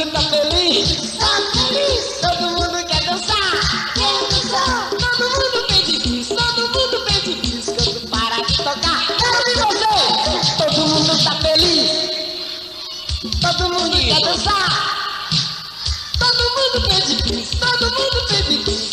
tá feliz. Tá feliz. Todo mundo quer dançar. Quer dançar. Todo mundo pede bis, todo mundo pede bis. Quando para de tocar, quero ver você. Todo mundo tá feliz. Todo mundo quer dançar. Todo mundo pede bis, todo mundo pede bis.